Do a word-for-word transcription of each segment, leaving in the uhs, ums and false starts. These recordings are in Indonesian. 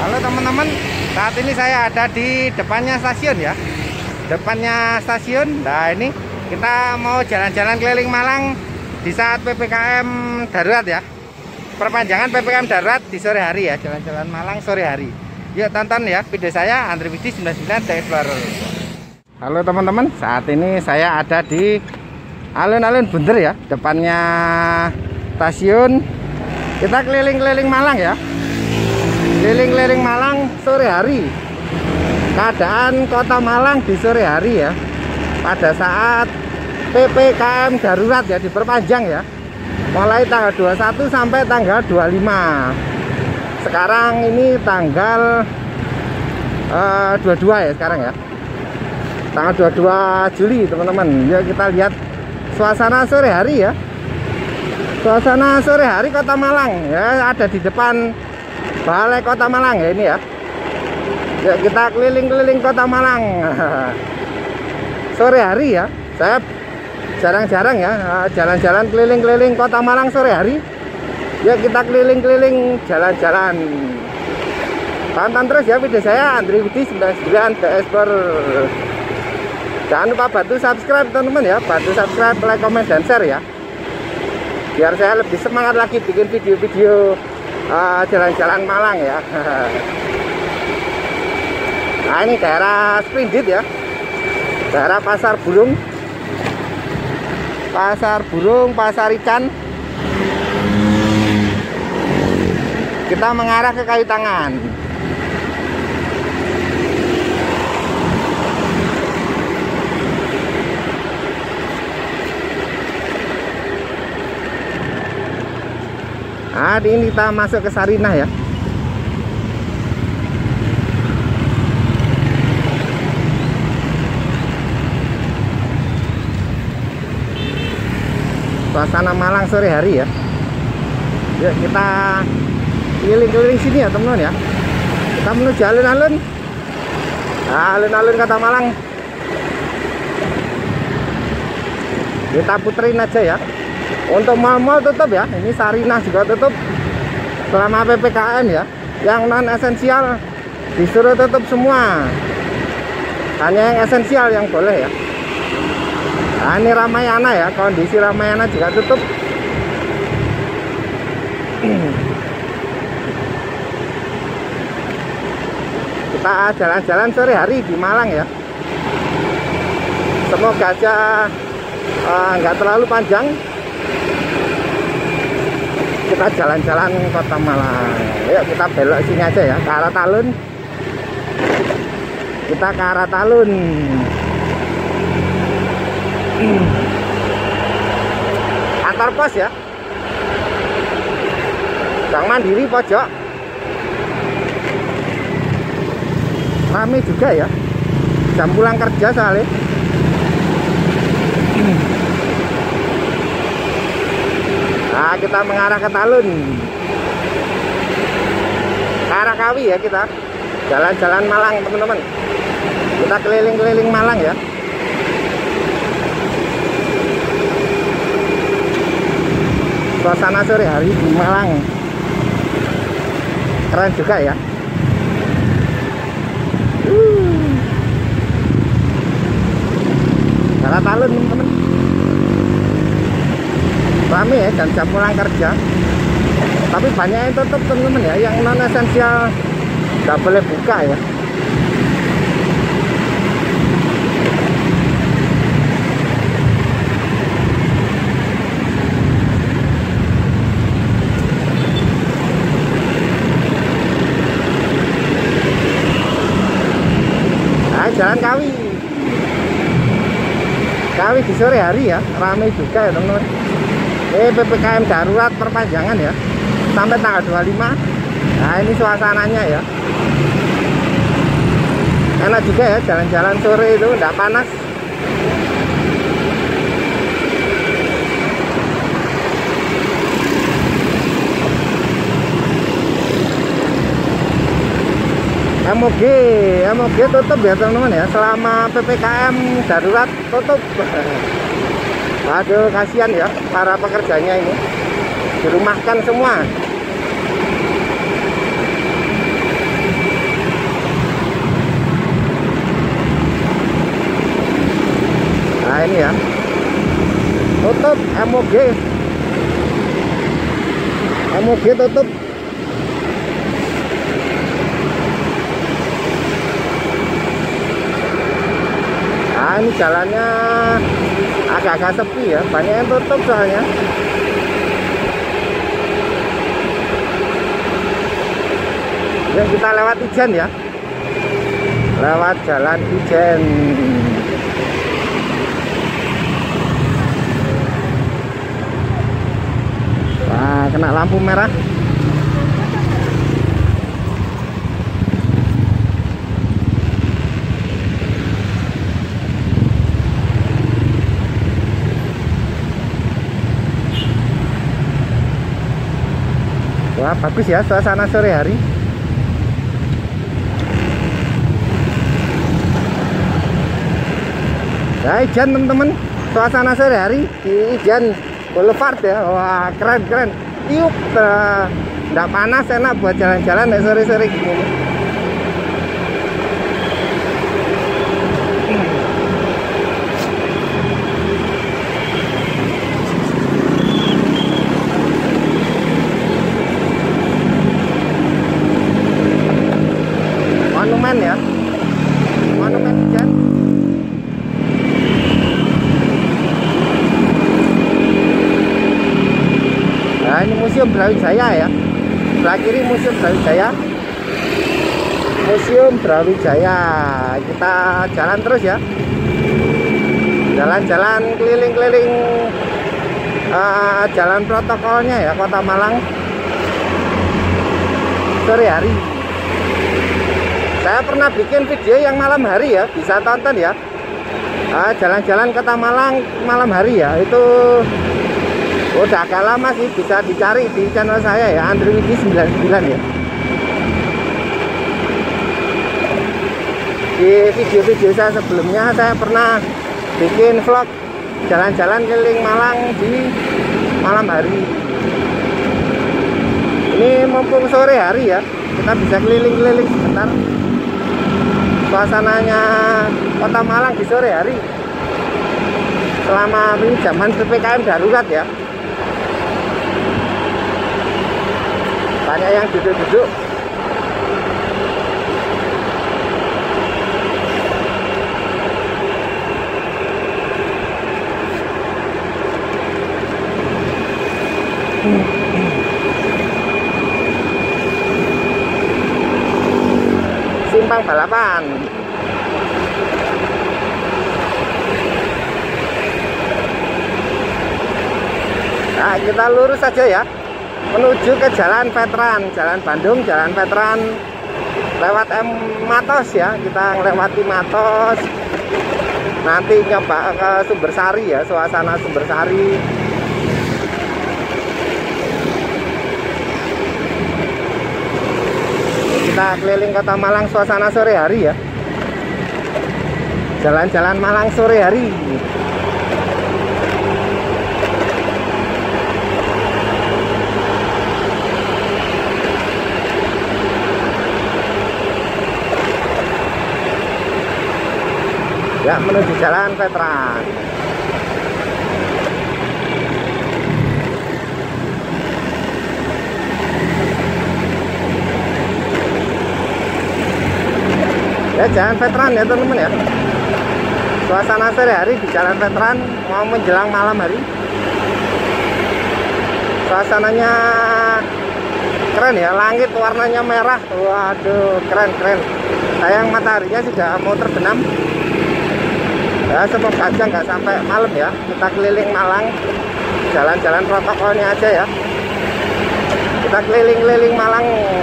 Halo teman-teman, saat ini saya ada di depannya stasiun ya. Depannya stasiun. Nah ini kita mau jalan-jalan keliling Malang di saat P P K M darurat ya. Perpanjangan P P K M darurat di sore hari ya, jalan-jalan Malang sore hari. Yuk tonton ya video saya, Andri Widi sembilan puluh sembilan The Explorer. Halo teman-teman, saat ini saya ada di alun-alun Bunder ya, depannya stasiun. Kita keliling-keliling Malang ya. Keliling-keliling Malang sore hari. Keadaan kota Malang di sore hari ya, pada saat P P K M darurat ya, diperpanjang ya, mulai tanggal dua puluh satu sampai tanggal dua puluh lima. Sekarang ini tanggal uh, dua puluh dua ya sekarang ya, tanggal dua puluh dua Juli teman-teman. Yuk kita lihat suasana sore hari ya. Suasana sore hari kota Malang ya, ada di depan Balai Kota Malang ya ini ya. Ya kita keliling-keliling kota Malang sore hari ya. Saya jarang-jarang ya jalan-jalan keliling-keliling kota Malang sore hari. Ya kita keliling-keliling jalan-jalan. Tonton terus ya video saya, Andri Widi sembilan puluh sembilan The Explorer. Jangan lupa bantu subscribe teman-teman ya, bantu subscribe, like, comment, dan share ya, biar saya lebih semangat lagi bikin video-video jalan-jalan uh, Malang ya. Nah ini daerah Splendid ya, daerah pasar burung, pasar burung, pasar ikan. Kita mengarah ke Kayu Tangan. Nah, ini kita masuk ke Sarinah ya. Suasana Malang sore hari ya. Yuk kita keliling-keliling sini ya teman-teman ya. Kita menuju alun-alun. Nah, alun-alun kota Malang. Kita puterin aja ya. Untuk mal-mal tutup ya, ini Sarinah juga tutup selama P P K M ya. Yang non esensial disuruh tutup semua, hanya yang esensial yang boleh ya. Nah ini Ramayana ya, kondisi Ramayana juga tutup. Kita jalan-jalan sore hari di Malang ya. Semoga aja nggak uh, terlalu panjang. Kita jalan-jalan kota Malang. Yuk kita belok sini aja ya, ke arah Talun. Kita ke arah Talun. Kantor pos ya, Bank Mandiri pojok. Rame juga ya, jam pulang kerja soalnya. Nah kita mengarah ke Talun, ke arah Kawi ya, kita jalan-jalan Malang teman-teman. Kita keliling-keliling Malang ya. Suasana sore hari di Malang keren juga ya. uh. Ke arah Talun teman-teman. Rame ya jam-jam pulang kerja, tapi banyak yang tutup teman-teman ya, yang non esensial nggak boleh buka ya. Nah jalan Kawi, Kawi di sore hari ya, rame juga ya teman-teman. Eh P P K M darurat perpanjangan ya sampai tanggal dua puluh lima. Nah ini suasananya ya, enak juga ya jalan-jalan sore itu, enggak panas. M O G M O G tutup ya teman-teman ya, selama P P K M darurat tutup. Aduh kasihan ya para pekerjanya ini, dirumahkan semua. M O G M O G tutup. Nah, ini jalannya agak-agak sepi ya, banyak yang tutup soalnya. Ya, kita lewat Ijen ya, lewat jalan Ijen. Wah, kena lampu merah. Wah, bagus ya suasana sore hari. Nah, Ijen teman-teman, suasana sore hari di Ijen Boulevard ya. Wah, keren keren. Yuk, nggak panas, enak buat jalan-jalan ya sore-sore gini. Monumen ya, monumen Ijen. Nah, ini Museum Brawijaya ya, sebelah kiri Museum Brawijaya, Museum Brawijaya. Kita jalan terus ya, jalan-jalan keliling-keliling uh, jalan protokolnya ya Kota Malang sore hari. Saya pernah bikin video yang malam hari ya, bisa tonton ya. Jalan-jalan uh, Kota Malang malam hari ya, itu udah agak lama sih, bisa dicari di channel saya ya, Andri Widi sembilan puluh sembilan ya. Di video-video saya sebelumnya saya pernah bikin vlog jalan-jalan keliling Malang di malam hari. Ini mumpung sore hari ya, kita bisa keliling-keliling sebentar. Suasananya Kota Malang di sore hari selama ini zaman P P K M darurat ya. Banyak yang duduk-duduk. Simpang Balapan. Nah, kita lurus saja ya, menuju ke Jalan Veteran, Jalan Bandung, Jalan Veteran, lewat M Matos ya. Kita melewati Matos, nanti nyoba ke Sumbersari ya, suasana Sumbersari. Kita keliling Kota Malang suasana sore hari ya, jalan-jalan Malang sore hari. Ya, menuju Jalan Veteran. Ya, Jalan Veteran ya teman-teman ya. Suasana sore hari di Jalan Veteran mau menjelang malam hari. Suasananya keren ya, langit warnanya merah. Waduh, keren-keren. Sayang mataharinya sudah mau terbenam. Ya, semoga aja nggak sampai malam ya. Kita keliling Malang, jalan-jalan protokolnya aja ya. Kita keliling-keliling Malang.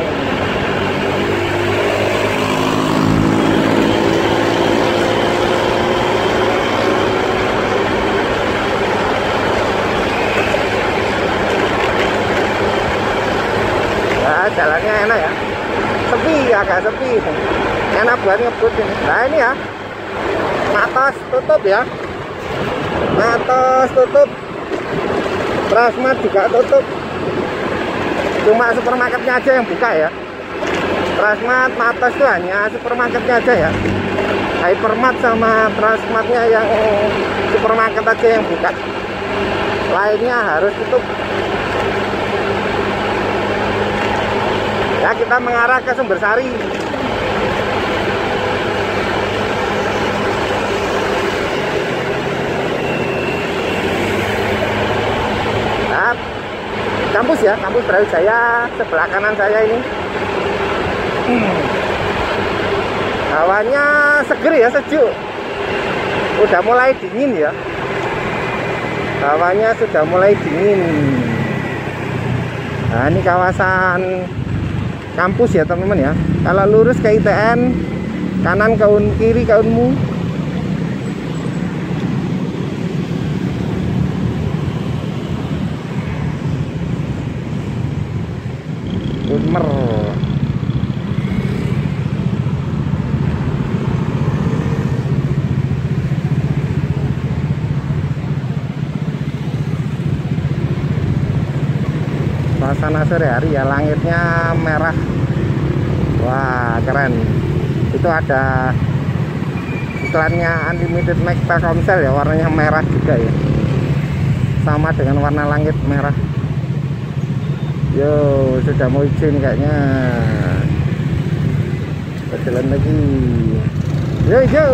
Ya, jalannya enak ya. Sepi, agak sepi. Enak buat ngebut ini. Nah, ini ya, Matos tutup ya, Matos tutup, Transmart juga tutup, cuma supermarketnya aja yang buka ya. Transmart, Matos itu hanya supermarketnya aja ya. Hypermart sama Transmartnya yang supermarket aja yang buka. lainnya harus tutup. Ya, kita mengarah ke Sumbersari. Nah, kampus ya, kampus Brawijaya sebelah kanan saya ini. Hmm. Hawanya seger ya, sejuk. Udah mulai dingin ya. Hawanya sudah mulai dingin. Nah, ini kawasan kampus ya teman-teman ya. Kalau lurus ke I T N, kanan ke U N, kiri ke Unmu. Unmer. Suasana sore hari ya, langitnya merah. Wah, keren. Itu ada iklannya Unlimited Max Telkomsel ya, warnanya merah juga ya, sama dengan warna langit merah. Yo, sudah mau izin kayaknya. Berjalan lagi. Yo, yo.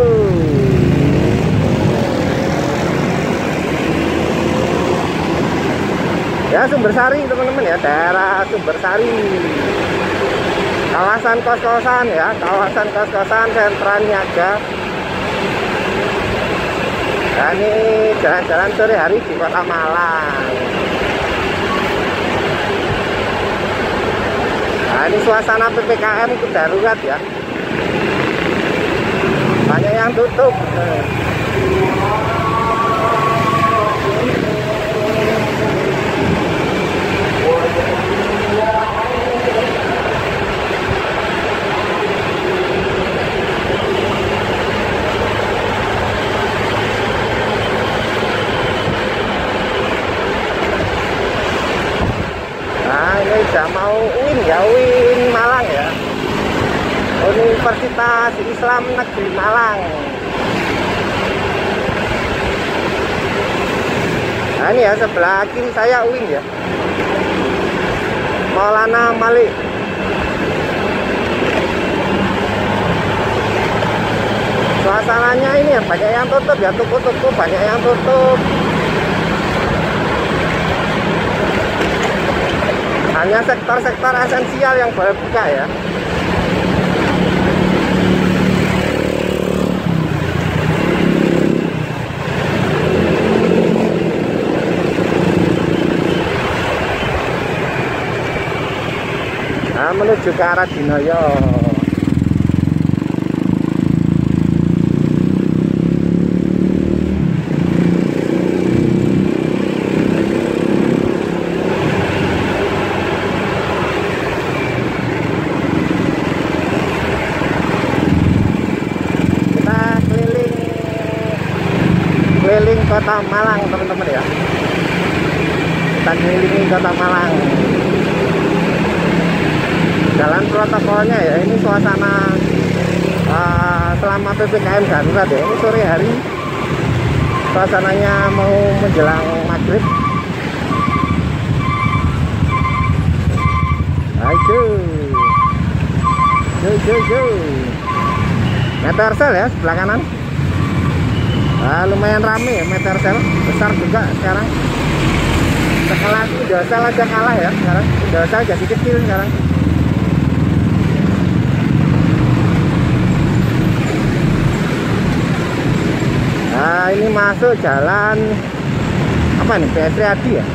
Ya, Sumbersari teman-teman ya, daerah Sumbersari. Kawasan kos-kosan ya, kawasan kos-kosan sentra niaga. Nah, ini jalan-jalan sore hari di Kota Malang. Nah, ini suasana P P K M darurat ya. Banyak yang tutup. Udah mau U I N ya, U I N Malang ya, Universitas Islam Negeri Malang. Nah, ini ya sebelah kiri saya U I N ya, Maulana Malik. Suasananya ini ya, banyak yang tutup ya, toko-toko banyak yang tutup. Hanya sektor-sektor esensial yang boleh buka ya. Nah, menuju ke arah Dinoyo. Keliling Kota Malang teman-teman ya, kita kelilingi Kota Malang. Jalan protokolnya ya, ini suasana uh, selama P P K M darurat ya. Ini sore hari, suasananya mau menjelang maghrib. Ayo, yo yo yo, Metersel ya sebelah kanan. Nah, lumayan rame ya, Metersel besar juga sekarang. Sekelas Indosel aja kalah ya sekarang. Indosel jadi kecil sekarang. Nah, ini masuk jalan apa nih, P S Riyadi ya.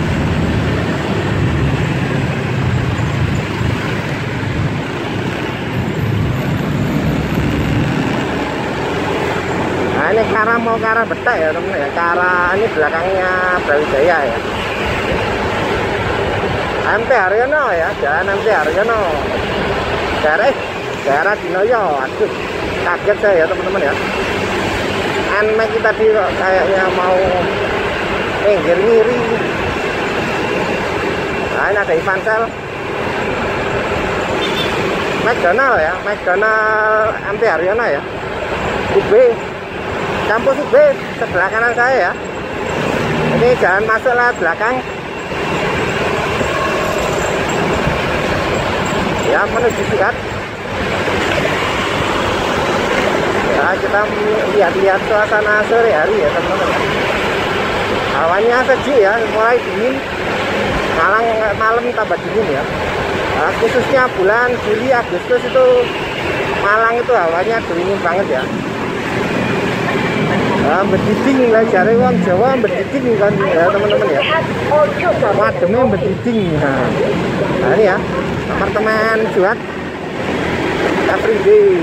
Nah, ini ke arah mau ke arah Betak ya teman ya, ke arah ini belakangnya Brawijaya ya, M T Haryono ya, jalan M T Haryono, daerah eh, daerah Dinoyo. Aduh, kaget saya ya teman-teman ya, aneh kita tadi kok kayaknya mau minggir ngiri. Nah, ini ada Ivansel, McDonald ya, McDonald M T Haryono ya, U B, kampus U B sebelah kanan saya ya. Ini jalan masuk lewat belakang. Ya, menuju Sihat. Ya, kita lihat-lihat suasana sore hari ya teman-teman. Hawanya sejuk ya, mulai dingin. Malang malam tambah dingin ya. Nah, khususnya bulan Juli Agustus itu Malang itu hawanya dingin banget ya. Nah, berdiding lah jare wong Jawa berdiding kan ya teman-teman ya. Wademe berdiding. Nah, nah ini ya apartemen Juat Everyday.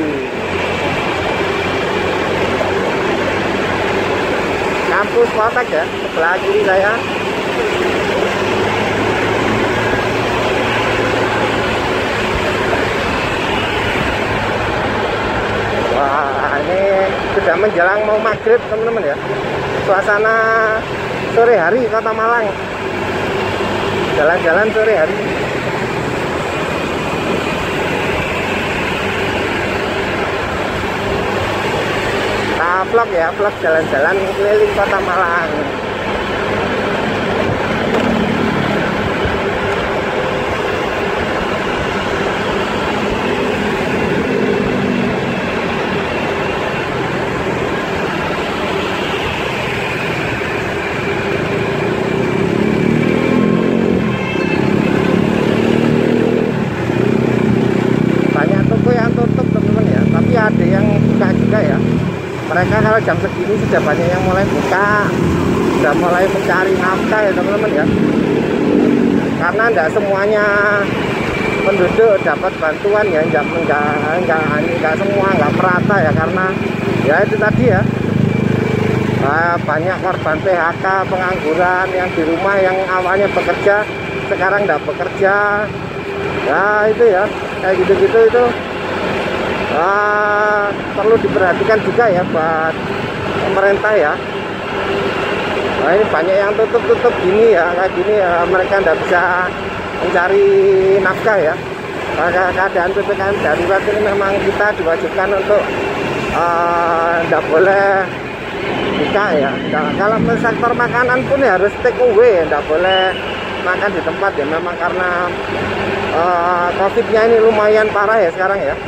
Kampus Poltek ya, sebelah kiri saya. Wah, ini sudah menjelang mau maghrib teman-teman ya. Suasana sore hari Kota Malang. Jalan-jalan sore hari. Nah, vlog ya, vlog jalan-jalan keliling Kota Malang. Ada yang buka juga ya. Mereka kalau jam segini sudah banyak yang mulai buka, sudah mulai mencari nafkah ya teman-teman ya. Karena tidak semuanya penduduk dapat bantuan ya, enggak enggak enggak, enggak semua, enggak merata ya, karena ya itu tadi ya. Nah, banyak korban P H K, pengangguran yang di rumah yang awalnya bekerja sekarang tidak bekerja. Ya itu ya, kayak gitu-gitu itu. Ah, perlu diperhatikan juga ya buat pemerintah ya. Nah, ini banyak yang tutup-tutup gini ya, kayak gini ya, mereka tidak bisa mencari nafkah ya. Maka keadaan P P K M darurat ini memang kita diwajibkan untuk tidak uh, boleh buka ya. Nah, kalau sektor makanan pun ya harus take away, tidak boleh makan di tempat ya. Memang karena uh, COVID-nya ini lumayan parah ya sekarang ya.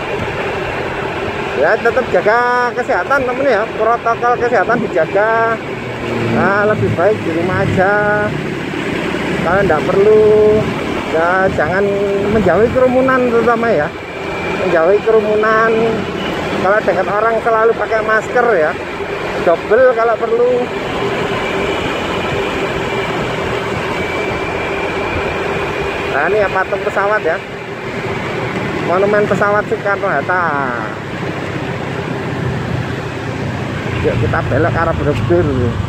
Ya tetap jaga kesehatan temen ya, protokol kesehatan dijaga. Nah, lebih baik di rumah aja kalau tidak perlu ya, jangan menjauhi kerumunan terutama ya, menjauhi kerumunan. Kalau dengan orang selalu pakai masker ya, double kalau perlu. Nah ini ya patung pesawat ya, monumen pesawat Soekarno-Hatta. Yuk kita belok ke arah Borobudur.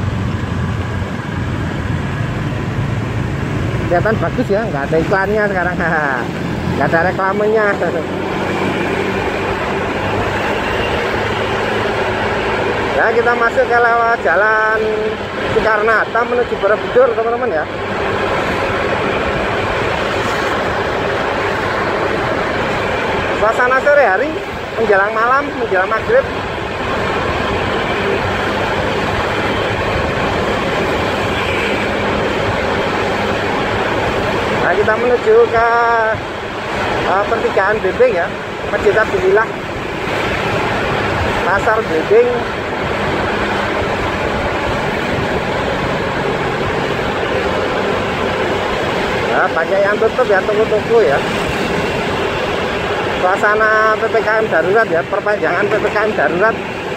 Kelihatan bagus ya, nggak ada iklannya sekarang, nggak ada reklamenya. Ya kita masuk ke lewat jalan Soekarno-Hatta menuju Borobudur teman-teman ya. Suasana sore hari menjelang malam, menjelang maghrib. Nah, kita menuju ke uh, pertigaan Bebeng ya, Masjid Abdillah, Pasar Bebeng. Nah, banyak yang tutup ya, toko-toko ya. Suasana P P K M darurat ya, perpanjangan P P K M darurat.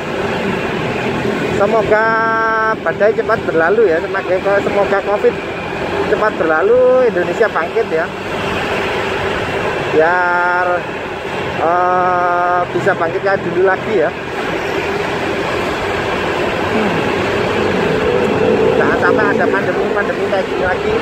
Semoga badai cepat berlalu ya, semoga COVID cepat berlalu, Indonesia bangkit ya, biar uh, bisa bangkit kayak dulu lagi ya. Jangan sampai ada pandemi-pandemi kayak gini lagi.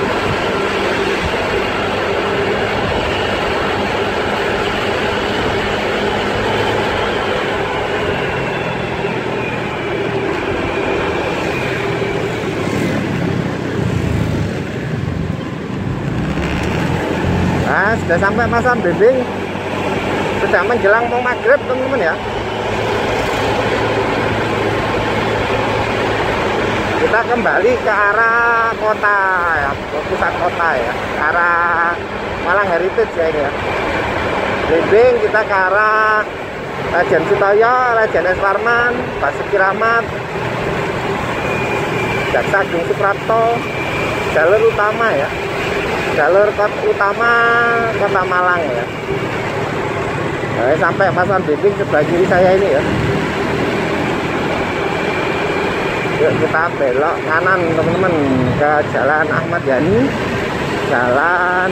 Nah, sudah sampai Pasar Bebeng, sudah menjelang mau maghrib teman-teman ya. kita kembali ke arah kota ya, ke pusat kota ya, ke arah Malang Heritage ya ini ya. Blimbing kita ke arah Lejen Sutoyo, Lejen S. Warman, Basuki Rahmat, Jaksa Agung Suprapto, jalur utama ya, jalur kota utama kota Malang ya. Nah, sampai pasar Blimbing sebelah kiri saya ini ya. Yuk kita belok kanan teman-teman ke Jalan Ahmad Yani, Jalan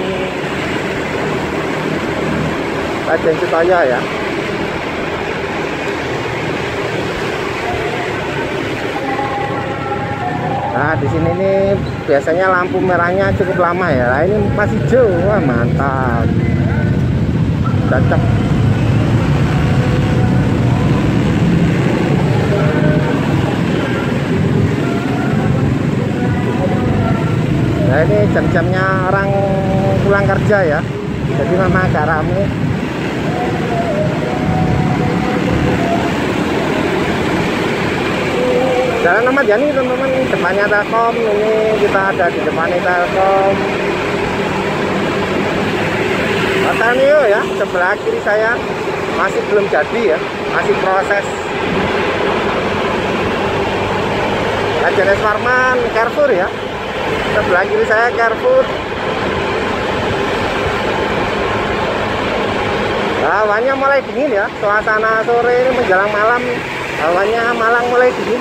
Lejen Sutoyo ya. Nah di sini nih biasanya lampu merahnya cukup lama ya. Nah, ini masih hijau, wah mantap, cocok. Nah ini jam-jamnya orang pulang kerja ya, jadi memang agak rame. Jalan Ahmad Yani teman-teman, depannya Telkom. Ini kita ada di depannya Telkom. Hotel Neo ya, sebelah kiri saya masih belum jadi ya, masih proses. Lejen S. Warman, Carrefour ya, sebelah kiri saya Carrefour. Hawanya mulai dingin ya, suasana sore ini menjelang malam, hawanya Malang mulai dingin.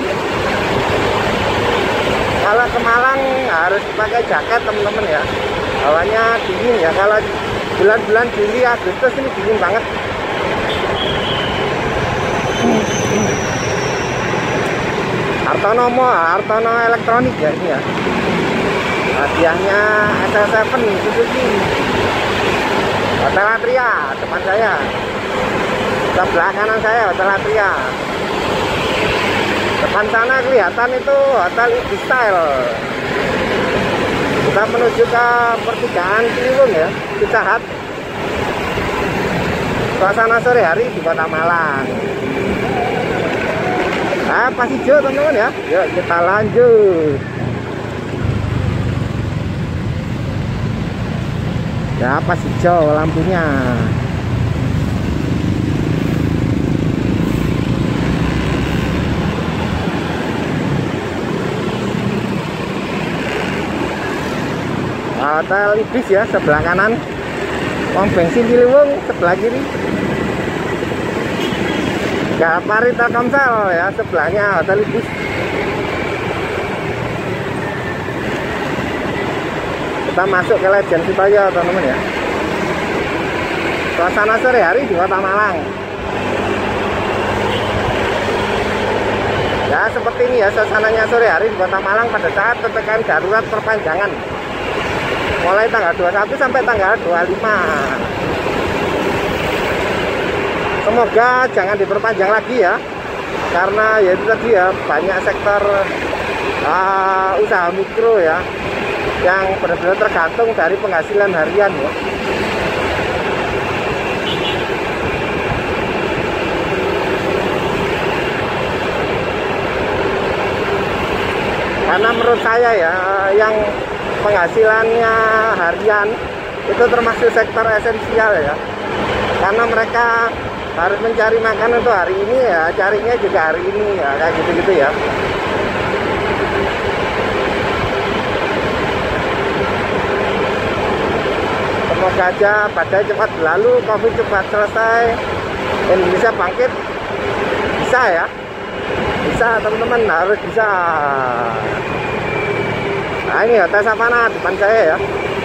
Kalau ke Malang harus pakai jaket teman-teman ya, hawanya dingin ya. Kalau bulan-bulan Juli Agustus ini dingin banget. Hartono Mall, Hartono Elektronik ya ini ya. Hadiahnya S L tujuh Suzuki. Hotel Atria depan saya, sebelah kanan saya Hotel Atria. Depan sana kelihatan itu Hotel Ibis Style. Kita menuju ke pertigaan Ciliwung ya, Pizza Hut. Suasana sore hari di Kota Malang. Nah, pas hijau teman-teman ya. Yuk kita lanjut. Ya pas hijau lampunya. Hotel Ibis ya sebelah kanan, pom bensin Ciliwung sebelah kiri. Gapari Telkomsel ya sebelahnya Hotel Ibis. Kita masuk ke Lejen Sutoyo teman-teman ya. Suasana sore hari di Kota Malang. Ya seperti ini ya suasananya sore hari di Kota Malang pada saat P P K M darurat perpanjangan. Mulai tanggal dua puluh satu sampai tanggal dua puluh lima. Semoga jangan diperpanjang lagi ya, karena ya itu tadi ya banyak sektor uh, usaha mikro ya yang benar-benar tergantung dari penghasilan harian ya. Karena menurut saya ya yang penghasilannya harian itu termasuk sektor esensial ya, karena mereka harus mencari makan untuk hari ini ya, carinya juga hari ini ya, kayak gitu-gitu ya. Semoga aja badai cepat berlalu, Covid cepat selesai, Indonesia bangkit. Bisa ya, bisa teman-teman, harus bisa. Nah ini Hotel Savana depan saya ya,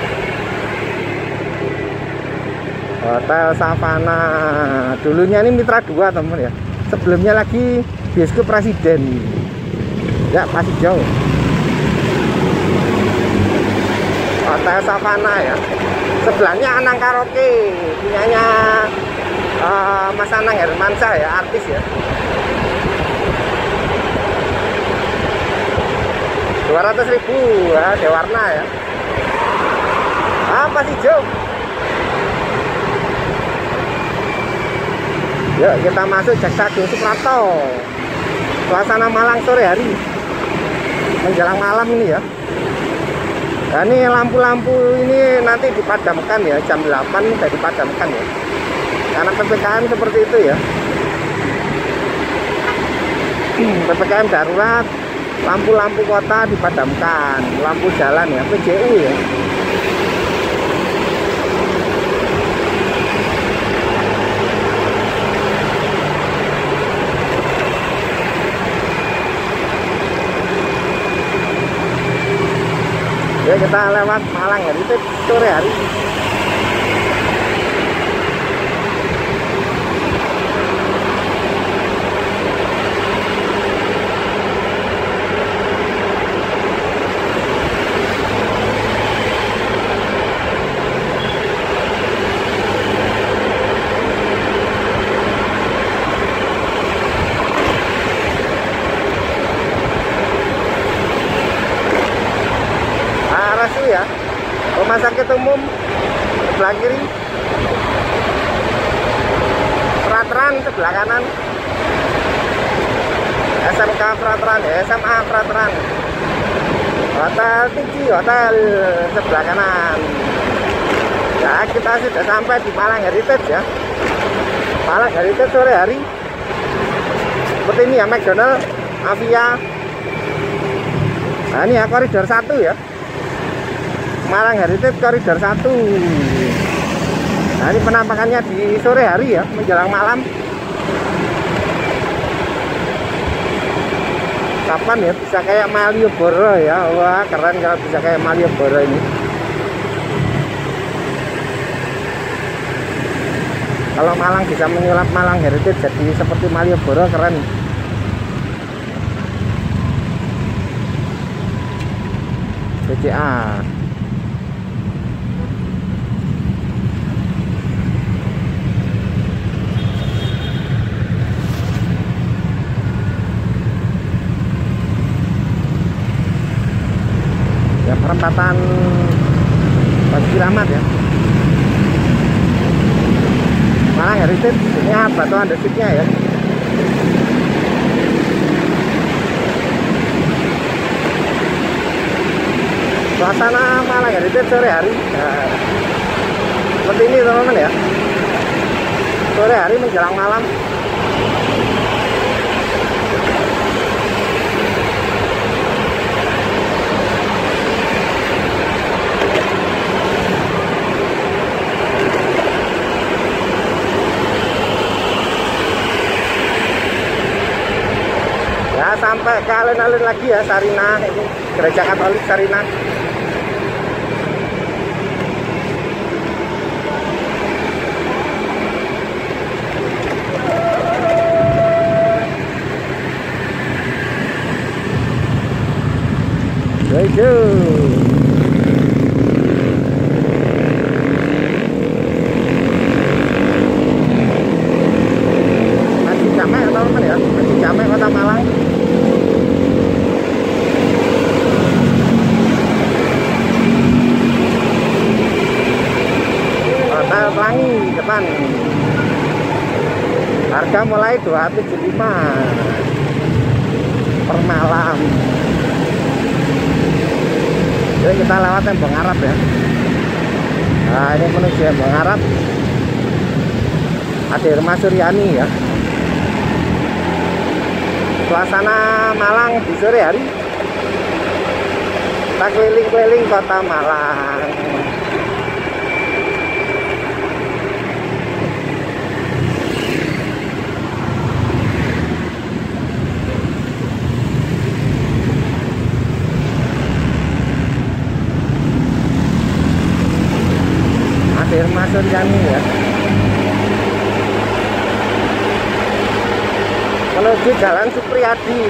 Hotel Savana. Dulunya ini Mitra dua teman-teman ya, sebelumnya lagi Bioskop Presiden ya, masih jauh. Hotel Savana ya, sebelahnya Anang Karaoke punyanya uh, Mas Anang Hermansyah ya, artis ya. dua ratus ribu ya, Dewarna ya. Apa sih jauh? Yuk kita masuk Jaksa Agung Suprapto. Suasana Malang sore hari. menjelang malam ini ya. Nah, ini lampu-lampu ini nanti dipadamkan ya, jam delapan sudah dipadamkan ya. Karena P P K M seperti itu ya. P P K M darurat, lampu-lampu kota dipadamkan, lampu jalan ya, P J U ya. Ya, kita lewat Malang ya, itu sore hari. Ya, Rumah Sakit Umum sebelah kiri, Frateran sebelah kanan, S M K Frateran, S M A Frateran, Hotel Tinggi Hotel sebelah kanan. Ya, kita sudah sampai di Malang Heritage ya. Malang Heritage sore hari. Seperti ini ya, McDonald, Avia. Nah, ini ya koridor satu ya. Malang Heritage koridor satu. Nah, ini penampakannya di sore hari ya, menjelang malam. Kapan ya bisa kayak Malioboro ya. Wah, keren kalau bisa kayak Malioboro ini. Kalau Malang bisa menyulap Malang Heritage jadi seperti Malioboro, keren. B C A. Ya, perempatan Batu Kiramat ya. Malang Heritage ini batu andesitnya ya. Suasana Malang Heritage sore hari nah, seperti ini teman-teman ya. Sore hari menjelang malam. Ya, sampai ke alun-alun lagi ya, Sarinah, ini Gereja Katolik Sarinah. Yo. Masih Camek teman-teman ya, Masih Camek Kota Malang. Hotel Pelangi depan. Harga mulai dua ratus tujuh puluh lima per malam. Jadi kita lewat Embong Arab ya. Nah, ini menuju Embong Arab. Ada Rumah Suryani ya. Suasana Malang di sore hari. Kita keliling-keliling kota Malang. Rumah Suryani ya. Menuju Jalan Supriyadi.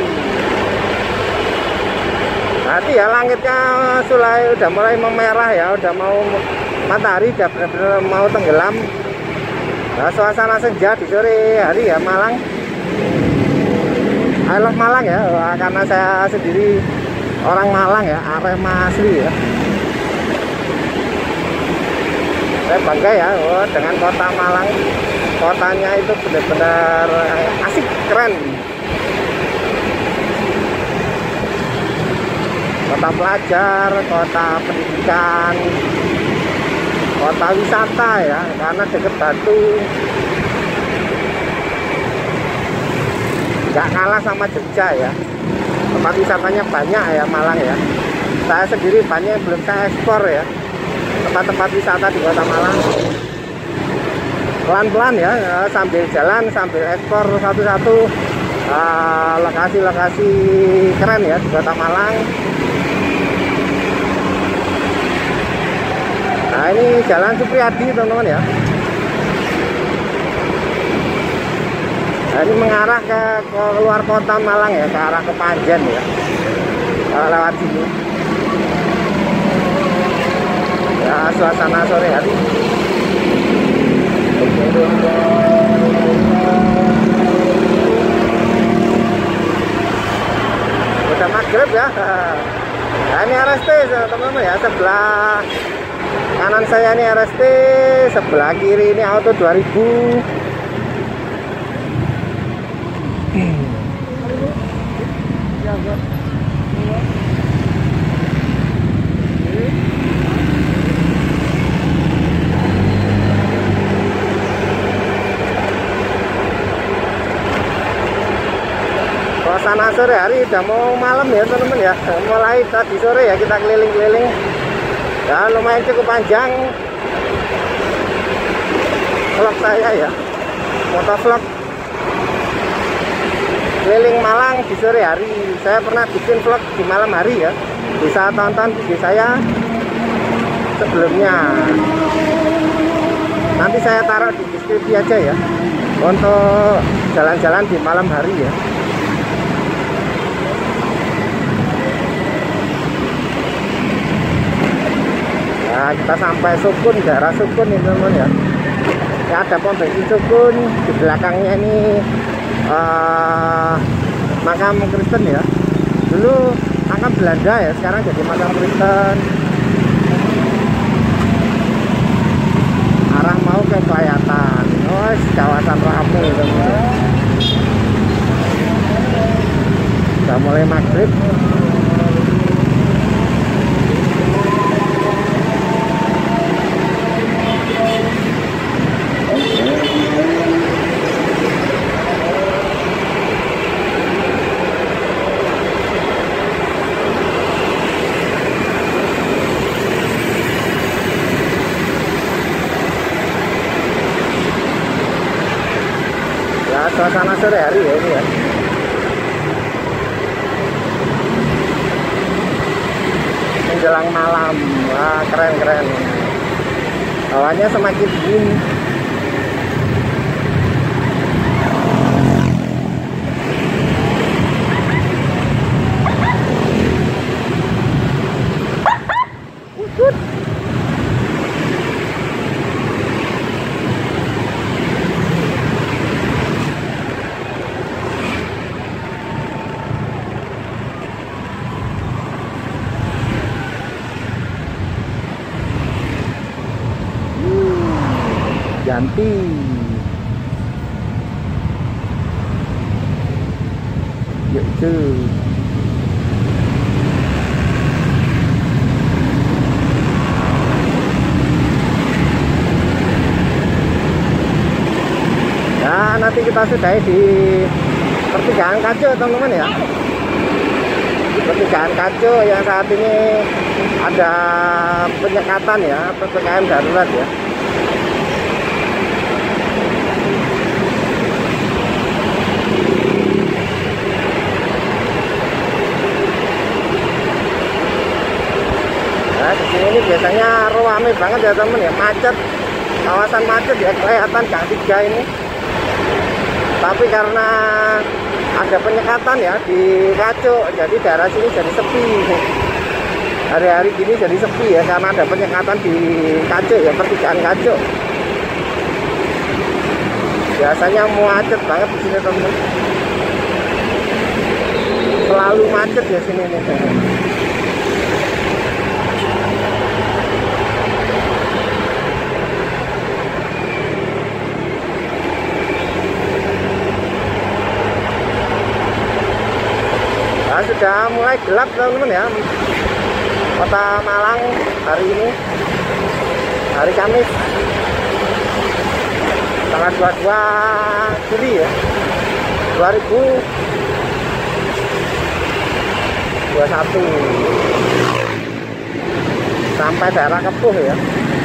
Hati ya, langitnya sulai udah mulai memerah ya, udah mau matahari udah benar-benar mau tenggelam. Nah, suasana senja di sore hari ya Malang. I love Malang ya, wah, karena saya sendiri orang Malang ya, Arema asli ya. Saya bangga ya oh, dengan kota Malang. Kotanya itu benar-benar asik, keren. kota pelajar, kota pendidikan, kota wisata ya, karena deket Batu. Nggak kalah sama Jogja ya, tempat wisatanya banyak ya Malang ya. Saya sendiri banyak yang belum saya ekspor ya, tempat-tempat wisata di kota Malang. Pelan-pelan ya, sambil jalan sambil ekspor satu-satu lokasi-lokasi uh, keren ya di kota Malang. Nah ini Jalan Supriyadi teman-teman ya. Nah, ini mengarah ke, ke luar kota Malang ya, ke arah ke Panjen ya, kalau lewat sini ya, suasana sore hari. Udah maghrib ya. Nah ini R S T teman-teman ya, sebelah kanan saya ini R S T, sebelah kiri ini Auto dua ribu. Suasana sore hari udah mau malam ya teman-teman ya, mulai tadi sore ya kita keliling-keliling ya, lumayan cukup panjang vlog saya ya, motovlog keliling Malang di sore hari. Saya pernah bikin vlog di malam hari ya, bisa tonton video saya sebelumnya, nanti saya taruh di deskripsi aja ya, untuk jalan-jalan di malam hari ya. Nah, kita sampai Sukun, daerah Sukun ini teman-teman ya. Ya, ada pom bensin Sukun, di belakangnya ini uh, makam Kristen ya. Dulu makam Belanda ya, sekarang jadi makam Kristen. Arah mau ke Payatan. Oh, kawasan ramai teman-teman. Sudah mulai maghrib. Suasana sore hari ya ini ya. Menjelang malam, wah keren-keren. Hawanya semakin dingin. Ganti yuk cuy. Nah nanti kita sudahi di pertigaan Kajo teman-teman ya, di pertigaan Kajo yang saat ini ada penyekatan ya, P P K M darurat ya. Nah, di sini ini biasanya ramai banget ya temen ya, macet, kawasan macet ya, kelihatan Gang Tiga ini. Tapi karena ada penyekatan ya di Kajo, jadi daerah sini jadi sepi. Hari-hari gini jadi sepi ya, karena ada penyekatan di Kajo ya, pertigaan Kajo. Biasanya macet banget di sini temen, selalu macet ya sini nih. Nah, sudah mulai gelap teman-teman ya, Kota Malang hari ini, hari Kamis tanggal dua puluh dua Juli ya dua ribu dua puluh satu, sampai daerah Kepuh ya.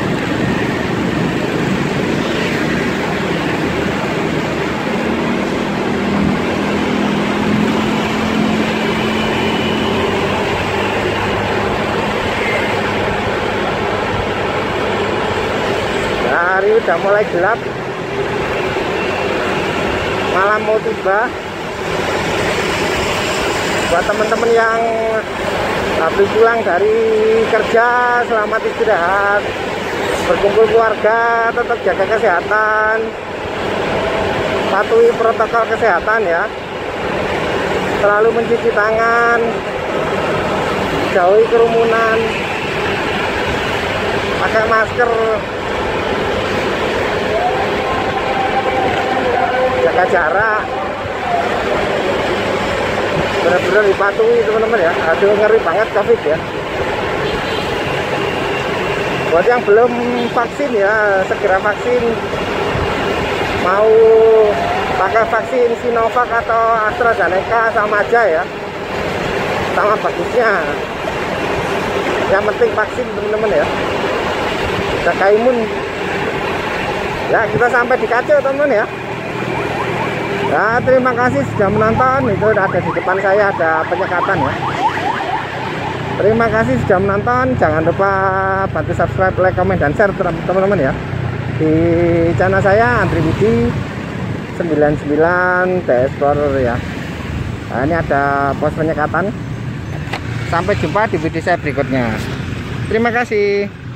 Hari udah mulai gelap, malam mau tiba. Buat teman-teman yang habis pulang dari kerja, selamat istirahat, berkumpul keluarga, tetap jaga kesehatan, patuhi protokol kesehatan ya, selalu mencuci tangan, jauhi kerumunan, pakai masker, jaga jarak, benar-benar dipatuhi teman-teman ya. Aduh, ngeri banget COVID ya. Buat yang belum vaksin ya, segera vaksin. Mau pakai vaksin Sinovac atau AstraZeneca sama aja ya, sama bagusnya. Yang penting vaksin teman-teman ya, jaga imun ya. Kita sampai di Kacau teman-teman ya. Nah, terima kasih sudah menonton. Itu ada di depan saya ada penyekatan ya. Terima kasih sudah menonton. Jangan lupa bantu subscribe, like, komen, dan share teman-teman ya di channel saya Andri Budi sembilan puluh sembilan The Explorer ya. Nah, ini ada pos penyekatan. Sampai jumpa di video saya berikutnya. Terima kasih.